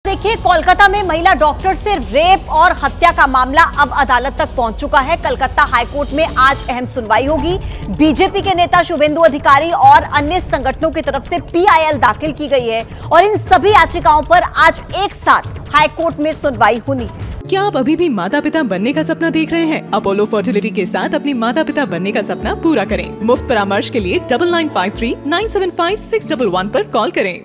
देखिए, कोलकाता में महिला डॉक्टर से रेप और हत्या का मामला अब अदालत तक पहुंच चुका है। कलकत्ता हाईकोर्ट में आज अहम सुनवाई होगी। बीजेपी के नेता शुभेंदु अधिकारी और अन्य संगठनों की तरफ से पीआईएल दाखिल की गई है और इन सभी याचिकाओं पर आज एक साथ हाईकोर्ट में सुनवाई होनी है। क्या आप अभी भी माता पिता बनने का सपना देख रहे हैं? अपोलो फर्टिलिटी के साथ अपनी माता पिता बनने का सपना पूरा करें। मुफ्त परामर्श के लिए 9953-975-611 पर कॉल करें।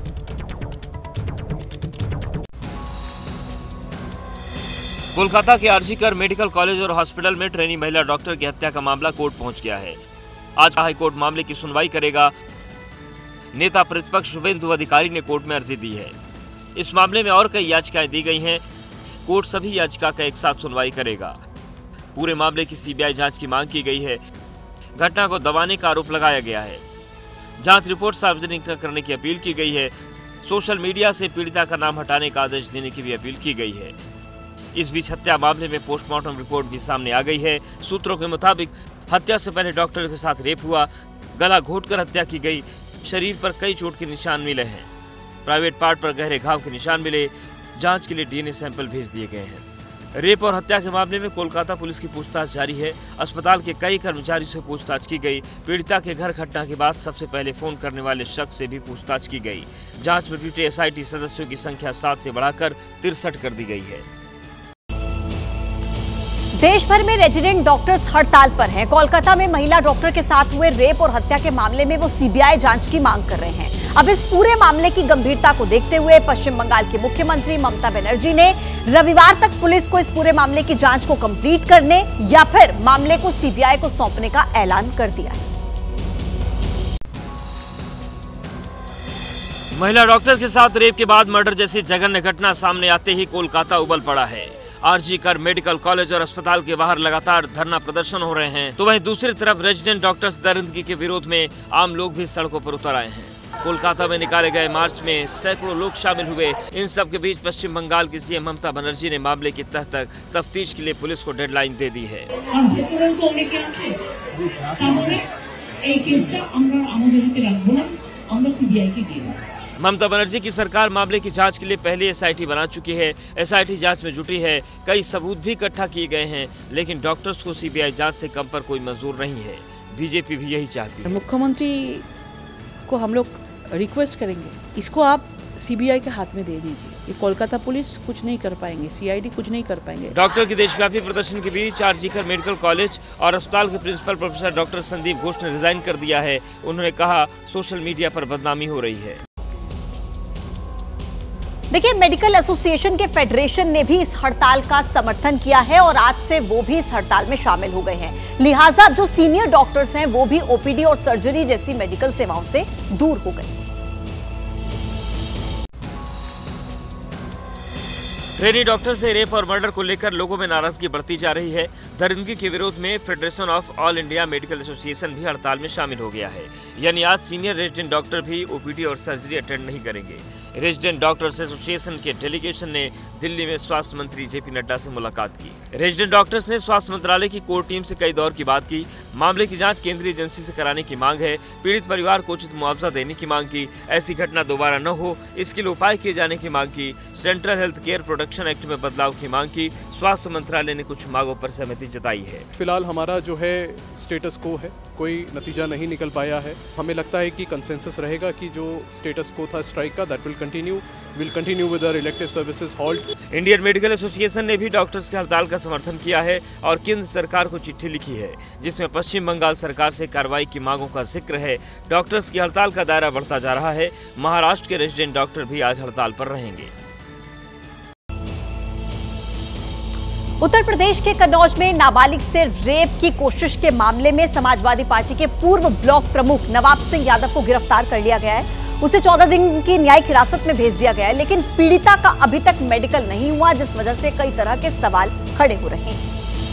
कोलकाता के आरजीकर मेडिकल कॉलेज और हॉस्पिटल में ट्रेनी महिला डॉक्टर की हत्या का मामला कोर्ट पहुंच गया है। आज हाईकोर्ट मामले की सुनवाई करेगा। नेता प्रतिपक्ष शुभेंदु अधिकारी ने कोर्ट में अर्जी दी है। इस मामले में और कई याचिकाएं दी गई हैं। कोर्ट सभी याचिका का एक साथ सुनवाई करेगा। पूरे मामले की सीबीआई जांच की मांग की गई है। घटना को दबाने का आरोप लगाया गया है। जांच रिपोर्ट सार्वजनिक न करने की अपील की गई है। सोशल मीडिया से पीड़िता का नाम हटाने का आदेश देने की भी अपील की गई है। इस बीच हत्या मामले में पोस्टमार्टम रिपोर्ट भी सामने आ गई है। सूत्रों के मुताबिक हत्या से पहले डॉक्टर के साथ रेप हुआ, गला घोंटकर हत्या की गई। शरीर पर कई चोट के निशान मिले हैं। प्राइवेट पार्ट पर गहरे घाव के निशान मिले। जांच के लिए डीएनए सैंपल भेज दिए गए हैं। रेप और हत्या के मामले में कोलकाता पुलिस की पूछताछ जारी है। अस्पताल के कई कर्मचारियों से पूछताछ की गई। पीड़िता के घर घटना के बाद सबसे पहले फोन करने वाले शख्स से भी पूछताछ की गई। जांच में जुटे एसआईटी सदस्यों की संख्या 7 से बढ़ाकर 63 कर दी गई है। देश भर में रेजिडेंट डॉक्टर्स हड़ताल पर हैं। कोलकाता में महिला डॉक्टर के साथ हुए रेप और हत्या के मामले में वो सीबीआई जांच की मांग कर रहे हैं। अब इस पूरे मामले की गंभीरता को देखते हुए पश्चिम बंगाल की मुख्यमंत्री ममता बनर्जी ने रविवार तक पुलिस को इस पूरे मामले की जांच को कंप्लीट करने या फिर मामले को सीबीआई को सौंपने का ऐलान कर दिया है। महिला डॉक्टर के साथ रेप के बाद मर्डर जैसी जघन्य घटना सामने आते ही कोलकाता उबल पड़ा है। आरजीकर मेडिकल कॉलेज और अस्पताल के बाहर लगातार धरना प्रदर्शन हो रहे हैं, तो वहीं दूसरी तरफ रेजिडेंट डॉक्टर्स दरिंदगी के विरोध में आम लोग भी सड़कों पर उतर आए हैं। कोलकाता में निकाले गए मार्च में सैकड़ों लोग शामिल हुए। इन सब के बीच पश्चिम बंगाल की सीएम ममता बनर्जी ने मामले की तह तक तफ्तीश के लिए पुलिस को डेडलाइन दे दी है। ममता बनर्जी की सरकार मामले की जांच के लिए पहले एसआईटी बना चुकी है। एसआईटी जांच में जुटी है। कई सबूत भी इकट्ठा किए गए हैं, लेकिन डॉक्टर्स को सीबीआई जांच से कम पर कोई मंजूर नहीं है। बीजेपी भी यही चाहती है। मुख्यमंत्री को हम लोग रिक्वेस्ट करेंगे, इसको आप सीबीआई के हाथ में दे दीजिए। ये कोलकाता पुलिस कुछ नहीं कर पाएंगे, सीआईडी कुछ नहीं कर पाएंगे। डॉक्टर की देशव्यापी प्रदर्शन के बीच आरजीकर मेडिकल कॉलेज और अस्पताल के principal professor doctor Sandip Ghosh ने रिजाइन कर दिया है। उन्होंने कहा, सोशल मीडिया पर बदनामी हो रही है। देखिए, मेडिकल एसोसिएशन के फेडरेशन ने भी इस हड़ताल का समर्थन किया है और आज से वो भी इस हड़ताल में शामिल हो गए हैं। लिहाजा जो सीनियर डॉक्टर्स हैं वो भी ओपीडी और सर्जरी जैसी मेडिकल सेवाओं से दूर हो गए। ट्रेनी डॉक्टर से रेप और मर्डर को लेकर लोगों में नाराजगी बढ़ती जा रही है। दरिंदगी के विरोध में federation of all India medical association भी हड़ताल में शामिल हो गया है। यानी आज सीनियर रेजिडेंट डॉक्टर भी ओपीडी और सर्जरी अटेंड नहीं करेंगे। रेजिडेंट डॉक्टर्स एसोसिएशन के डेलीगेशन ने दिल्ली में स्वास्थ्य मंत्री जेपी नड्डा से मुलाकात की। रेजिडेंट डॉक्टर्स ने स्वास्थ्य मंत्रालय की कोर टीम से कई दौर की बात की। मामले की जांच केंद्रीय एजेंसी से कराने की मांग है। पीड़ित परिवार को उचित मुआवजा देने की मांग की। ऐसी घटना दोबारा न हो, इसके लिए उपाय किए जाने की मांग की। Central health care protection act में बदलाव की मांग की। स्वास्थ्य मंत्रालय ने कुछ मांगों पर सहमति जताई है। फिलहाल हमारा जो है स्टेटस को है, कोई नतीजा नहीं निकल पाया है। हमें लगता है कि कंसेंसस रहेगा कि जो स्टेटस को था स्ट्राइक का, that will continue with our elective services halt. Indian medical association ने भी डॉक्टर्स के हड़ताल का समर्थन किया है और केंद्र सरकार को चिट्ठी लिखी है, जिसमें पश्चिम बंगाल सरकार से कार्रवाई की मांगों का जिक्र है। डॉक्टर्स की हड़ताल का दायरा बढ़ता जा रहा है। महाराष्ट्र के रेजिडेंट डॉक्टर भी आज हड़ताल पर रहेंगे। उत्तर प्रदेश के कन्नौज में नाबालिग से रेप की कोशिश के मामले में समाजवादी पार्टी के पूर्व ब्लॉक प्रमुख नवाब सिंह यादव को गिरफ्तार कर लिया गया है। उसे 14 दिन की न्यायिक हिरासत में भेज दिया गया है, लेकिन पीड़िता का अभी तक मेडिकल नहीं हुआ, जिस वजह से कई तरह के सवाल खड़े हो रहे हैं।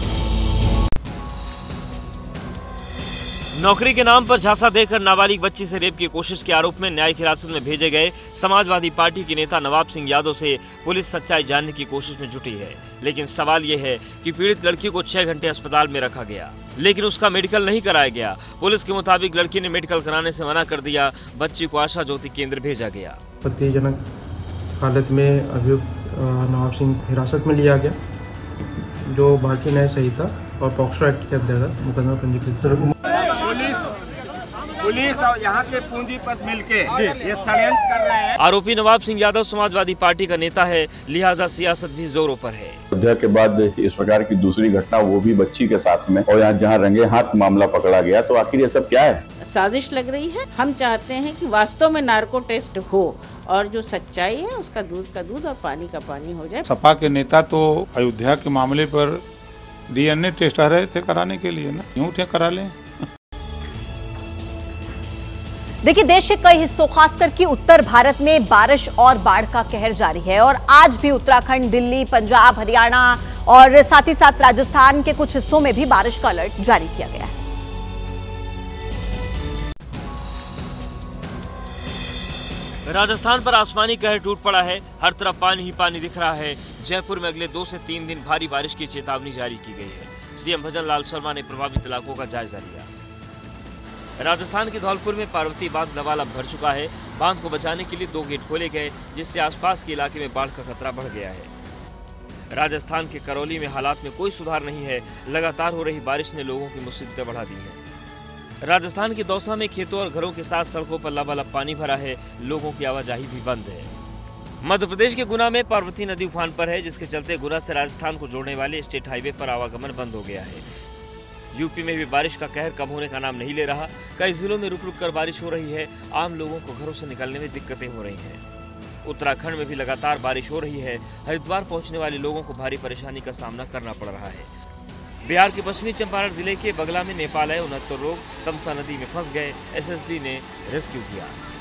नौकरी के नाम पर झांसा देकर नाबालिग बच्ची से रेप की कोशिश के आरोप में न्यायिक हिरासत में भेजे गए समाजवादी पार्टी के नेता नवाब सिंह यादव से पुलिस सच्चाई जानने की कोशिश में जुटी है। लेकिन सवाल यह है कि पीड़ित लड़की को 6 घंटे अस्पताल में रखा गया, लेकिन उसका मेडिकल नहीं कराया गया। पुलिस के मुताबिक लड़की ने मेडिकल कराने से मना कर दिया। बच्ची को आशा ज्योति केंद्र भेजा गया। आपत्तिजनक हालत में अभियुक्त नवाब सिंह हिरासत में लिया गया, जो भारतीय न्याय संहिता और पॉक्सो एक्ट के अंतर्गत मुकदमा पंजीकृत। पुलिस और यहाँ के पूंजीपति मिलके ये षड्यंत्र कर रहे हैं। आरोपी नवाब सिंह यादव समाजवादी पार्टी का नेता है, लिहाजा सियासत भी जोरों पर है। अयोध्या के बाद इस प्रकार की दूसरी घटना, वो भी बच्ची के साथ में, और यहाँ जहाँ रंगे हाथ मामला पकड़ा गया, तो आखिर ये सब क्या है? साजिश लग रही है। हम चाहते हैं कि वास्तव में नार्को टेस्ट हो और जो सच्चाई है उसका दूध का दूध और पानी का पानी हो जाए। सपा के नेता तो अयोध्या के मामले पर डीएनए टेस्ट आ रहे थे कराने के लिए ना, यूं थे करा लें। देखिए, देश के कई हिस्सों खासकर कि उत्तर भारत में बारिश और बाढ़ का कहर जारी है और आज भी उत्तराखंड, दिल्ली, पंजाब, हरियाणा और साथ ही साथ राजस्थान के कुछ हिस्सों में भी बारिश का अलर्ट जारी किया गया है। राजस्थान पर आसमानी कहर टूट पड़ा है, हर तरफ पानी ही पानी दिख रहा है। जयपुर में अगले 2 से 3 दिन भारी बारिश की चेतावनी जारी की गई है। सीएम भजन लाल शर्मा ने प्रभावित इलाकों का जायजा लिया। राजस्थान के धौलपुर में पार्वती बांध लबालब भर चुका है। बांध को बचाने के लिए 2 गेट खोले गए, जिससे आसपास के इलाके में बाढ़ का खतरा बढ़ गया है। राजस्थान के करौली में हालात में कोई सुधार नहीं है। लगातार हो रही बारिश ने लोगों की मुसीबतें बढ़ा दी है। राजस्थान के दौसा में खेतों और घरों के साथ सड़कों पर लबालब पानी भरा है, लोगों की आवाजाही भी बंद है। मध्य प्रदेश के गुना में पार्वती नदी उफान पर है, जिसके चलते गुना से राजस्थान को जोड़ने वाले स्टेट हाईवे पर आवागमन बंद हो गया है। यूपी में भी बारिश का कहर कम होने का नाम नहीं ले रहा। कई जिलों में रुक रुक कर बारिश हो रही है। आम लोगों को घरों से निकलने में दिक्कतें हो रही हैं। उत्तराखंड में भी लगातार बारिश हो रही है। हरिद्वार पहुंचने वाले लोगों को भारी परेशानी का सामना करना पड़ रहा है। बिहार के पश्चिमी चंपारण जिले के बगला में नेपाल आए 69 लोग तमसा नदी में फंस गए। एसएसबी ने रेस्क्यू किया।